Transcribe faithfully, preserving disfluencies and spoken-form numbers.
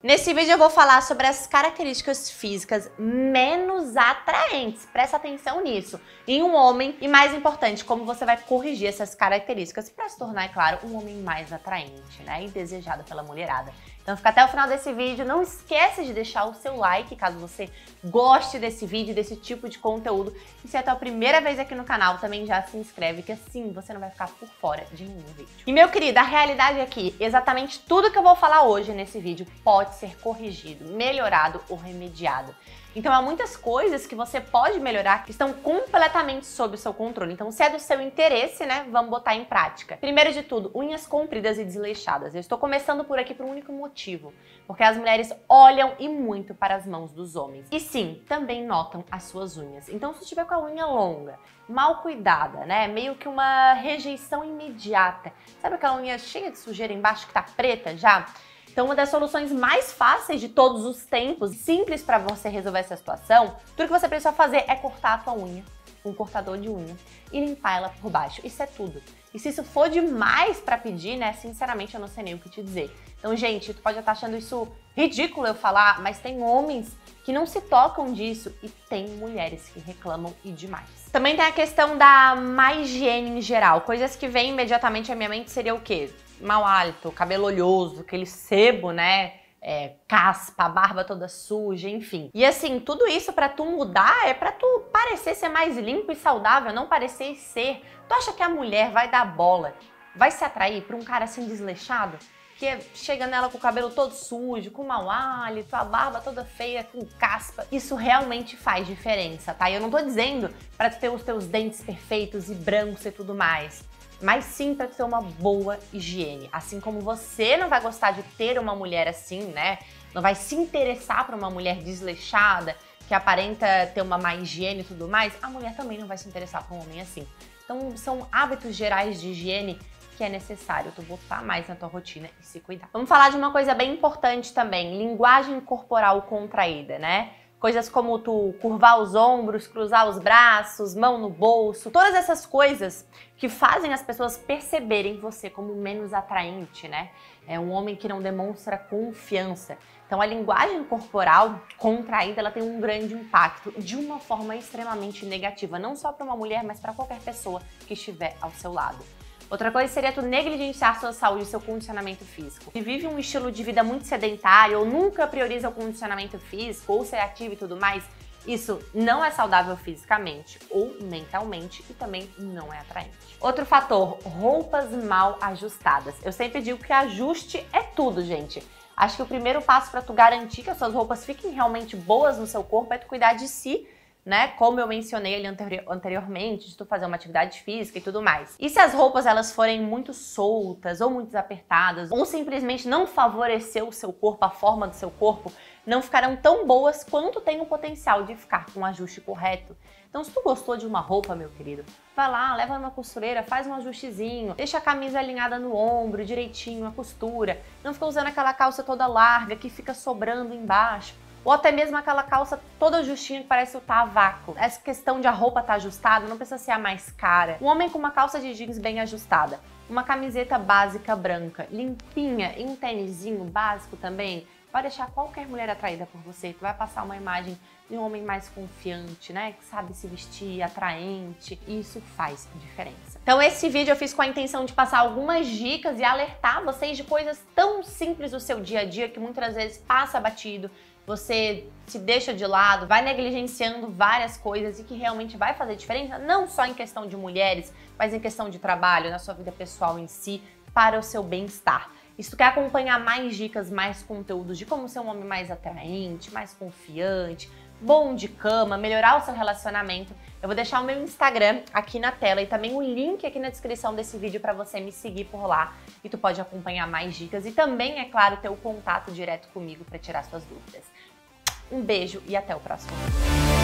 Nesse vídeo eu vou falar sobre as características físicas menos atraentes. Presta atenção nisso. Em um homem, e mais importante, como você vai corrigir essas características para se tornar, é claro, um homem mais atraente, né? E desejado pela mulherada. Então fica até o final desse vídeo. Não esqueça de deixar o seu like, caso você goste desse vídeo, desse tipo de conteúdo. E se é a tua primeira vez aqui no canal, também já se inscreve, que assim você não vai ficar por fora de nenhum vídeo. E meu querido, a realidade é que exatamente tudo que eu vou falar hoje nesse vídeo pode ser corrigido, melhorado ou remediado. Então há muitas coisas que você pode melhorar que estão completamente sob o seu controle. Então se é do seu interesse, né, vamos botar em prática. Primeiro de tudo, unhas compridas e desleixadas. Eu estou começando por aqui por um único motivo, porque as mulheres olham e muito para as mãos dos homens. E sim, também notam as suas unhas. Então se estiver com a unha longa, mal cuidada, né, meio que uma rejeição imediata, sabe aquela unha cheia de sujeira embaixo que tá preta já? Então, uma das soluções mais fáceis de todos os tempos, simples para você resolver essa situação, tudo que você precisa fazer é cortar a tua unha com um cortador de unha e limpar ela por baixo. Isso é tudo. E se isso for demais para pedir, né, sinceramente eu não sei nem o que te dizer. Então, gente, tu pode estar achando isso ridículo eu falar, mas tem homens que não se tocam disso e tem mulheres que reclamam e demais. Também tem a questão da má higiene em geral. Coisas que vêm imediatamente à minha mente seria o quê? Mau hálito, cabelo oleoso, aquele sebo, né? É, caspa, a barba toda suja, enfim. E assim, tudo isso pra tu mudar é pra tu parecer ser mais limpo e saudável, não parecer ser. Tu acha que a mulher vai dar bola, vai se atrair pra um cara assim desleixado? Que chega nela com o cabelo todo sujo, com mau hálito, a barba toda feia, com caspa. Isso realmente faz diferença, tá? E eu não tô dizendo pra tu ter os teus dentes perfeitos e brancos e tudo mais, mas sim para ter uma boa higiene. Assim como você não vai gostar de ter uma mulher assim, né? Não vai se interessar por uma mulher desleixada, que aparenta ter uma má higiene e tudo mais, a mulher também não vai se interessar por um homem assim. Então são hábitos gerais de higiene que é necessário tu botar mais na tua rotina e se cuidar. Vamos falar de uma coisa bem importante também, linguagem corporal contraída, né? Coisas como tu curvar os ombros, cruzar os braços, mão no bolso, todas essas coisas que fazem as pessoas perceberem você como menos atraente, né? É um homem que não demonstra confiança. Então a linguagem corporal contraída, ela tem um grande impacto de uma forma extremamente negativa, não só para uma mulher, mas para qualquer pessoa que estiver ao seu lado. Outra coisa seria tu negligenciar sua saúde e seu condicionamento físico. Se vive um estilo de vida muito sedentário ou nunca prioriza o condicionamento físico ou ser ativo e tudo mais, isso não é saudável fisicamente ou mentalmente e também não é atraente. Outro fator, roupas mal ajustadas. Eu sempre digo que ajuste é tudo, gente. Acho que o primeiro passo para tu garantir que as suas roupas fiquem realmente boas no seu corpo é tu cuidar de si, né? Como eu mencionei ali anteri anteriormente, de tu fazer uma atividade física e tudo mais. E se as roupas elas forem muito soltas ou muito desapertadas ou simplesmente não favorecer o seu corpo, a forma do seu corpo, não ficarão tão boas quanto tem o potencial de ficar com um ajuste correto. Então se tu gostou de uma roupa, meu querido, vai lá, leva numa costureira, faz um ajustezinho, deixa a camisa alinhada no ombro, direitinho, a costura. Não fica usando aquela calça toda larga que fica sobrando embaixo. Ou até mesmo aquela calça toda justinha que parece estar a vácuo. Essa questão de a roupa estar ajustada não precisa ser a mais cara. Um homem com uma calça de jeans bem ajustada, uma camiseta básica branca, limpinha e um tênisinho básico também, vai deixar qualquer mulher atraída por você. Tu vai passar uma imagem de um homem mais confiante, né? Que sabe se vestir, atraente. E isso faz diferença. Então esse vídeo eu fiz com a intenção de passar algumas dicas e alertar vocês de coisas tão simples do seu dia a dia que muitas vezes passa batido. Você se deixa de lado, vai negligenciando várias coisas e que realmente vai fazer diferença, não só em questão de mulheres, mas em questão de trabalho, na sua vida pessoal em si, para o seu bem-estar. E se tu quer acompanhar mais dicas, mais conteúdos de como ser um homem mais atraente, mais confiante, bom de cama, melhorar o seu relacionamento, eu vou deixar o meu Instagram aqui na tela e também o link aqui na descrição desse vídeo para você me seguir por lá e tu pode acompanhar mais dicas e também, é claro, ter o contato direto comigo para tirar suas dúvidas. Um beijo e até o próximo vídeo.